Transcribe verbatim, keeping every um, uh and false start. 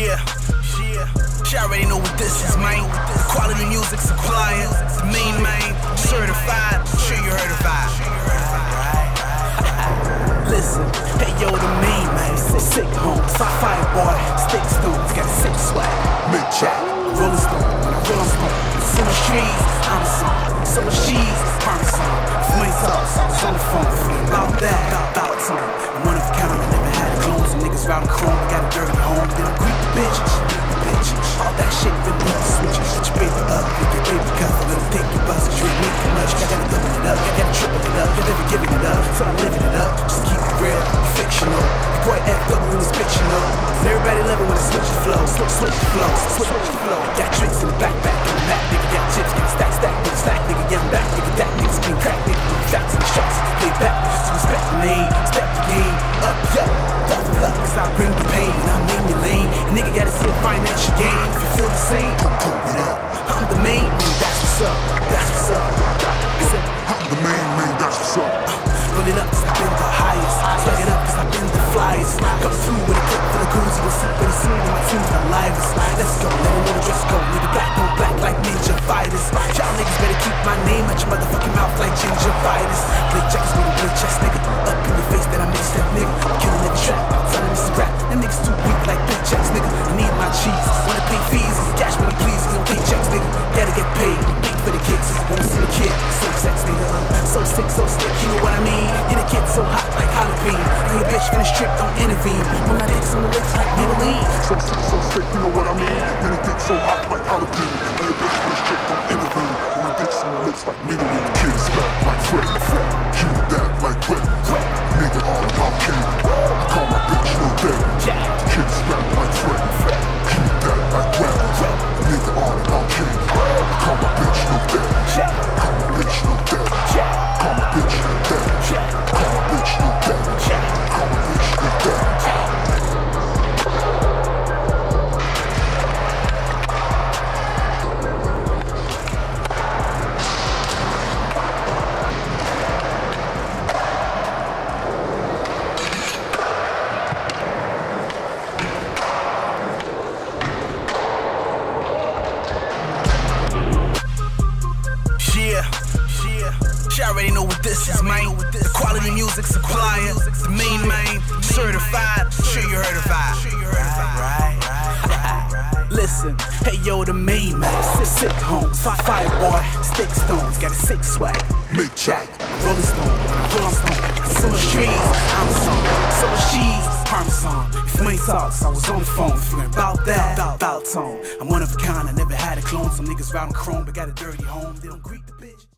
Yeah, yeah. She already know what this is, man. The quality music supplying. The main man, certified. Sure you heard of vibe. Listen, hey yo, the main man. Sick home, fire boy, stick stones, got a sick swag. Mid chat, rolling stone, when I roll on stone. Summer trees, I'm a song. Summer cheese, parmesan. Flame sauce, I was on the phone. About that, about time. I'm one of a kind, I never had a clone. Some niggas riding chrome, I got a dirty home. Then I greet the bitches, the bitches. All that shit, then beat the switches. Get your baby up, get your baby cuff. Let them take your bus, cause you ain't making much. I gotta double it up, I gotta triple it up. You're never giving it up, so I'm living it up. Just keep it real, fictional. Your boy F double in this bitch, you know. And everybody love it when I switch the flow. Switch, switch the flow, switch, switch the flow. Got tricks in the backpack, in the map, nigga. Got chips, got stack, stack, nigga, stack, nigga. Yeah, I'm back, nigga. That nigga's been crack, nigga. Shots and shots, play back. So respect the name, respect the game. Up, yeah, double up, cause I bring the pain. And I'm in your lane. A nigga gotta see a financial gain. If you feel the same, don't put it up. I'm the main man, that's what's up, that's what's up. I'm the main man, that's what's up. Roll it up cause I've been the highest. Slug it up cause I've been the flyest. Come through with a clip for the goons. You will see pretty soon when my team's not live. Let's go, let them know the dress go. Nigga black on black like ninja fighters. Y'all niggas better keep my name out your motherfucking mouth like ginger fighters. Play jackets with a blue chest, nigga. Up in your face that I made step, nigga. I'm killing every trap, I'm telling this rap. Them niggas too weak like big checks, nigga. I need my cheese, wanna pay fees. Cash money please, you don't pay checks, nigga. Gotta get paid, big for the kicks. Wanna see a kid, so sex, nigga. So sick, so sick, you know what I mean? You're the kid so hot like jalapeno. And your bitch finish trip, don't intervene. When my dick's on the lips like Maybelline. So sick, so sick, you know what I mean? When it gets so hot like jalapeno. And your bitch finish trip, don't intervene. When my dick's on the lips like Maybelline. Kids back like Fred, Q that like wet. Nigga all about King. I call my bitch no daddy. Kids back like Fred, Q that like wet. Nigga all about King. I call my bitch no daddy. Call my bitch no daddy. Call my bitch no daddy. Call my bitch no daddy. Call my bitch no daddy. Yeah, yeah. She already know what this is, man. The quality music supplying. The main man, certified. Sure you heard of vibe. Listen, hey yo, the main man. Sick home, fire boy, stick stones, got a sick swag. Mid chat, rolling stone, roll on stone. Summer trees, I'm a song. Summer cheese, parmesan. Flame sauce, I was on the phone. Feeling about that, about tone. I'm one of a kind, I never had a clone. Some niggas riding chrome, but got a dirty home. They don't greet the bitch.